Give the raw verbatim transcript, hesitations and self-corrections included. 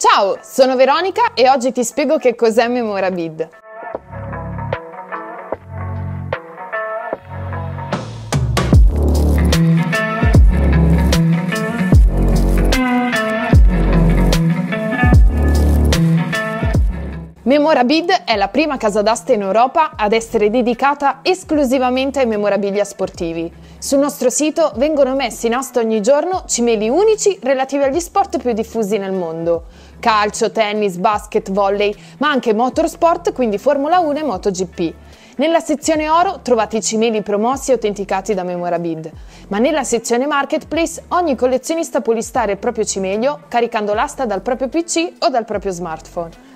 Ciao, sono Veronica e oggi ti spiego che cos'è Memorabid. Memorabid è la prima casa d'asta in Europa ad essere dedicata esclusivamente ai memorabilia sportivi. Sul nostro sito vengono messi in asta ogni giorno cimeli unici relativi agli sport più diffusi nel mondo: calcio, tennis, basket, volley, ma anche motorsport, quindi Formula uno e MotoGP. Nella sezione oro trovate i cimeli promossi e autenticati da Memorabid, ma nella sezione marketplace ogni collezionista può listare il proprio cimelio caricando l'asta dal proprio P C o dal proprio smartphone.